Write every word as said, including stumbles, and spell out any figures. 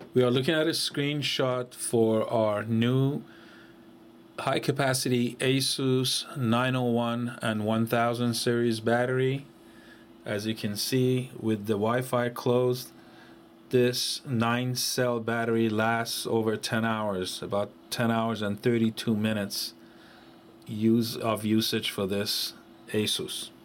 We are looking at a screenshot for our new high capacity Asus nine oh one and one thousand series battery. As you can see, with the Wi-Fi closed, this nine cell battery lasts over ten hours, about ten hours and thirty-two minutes use of usage for this Asus.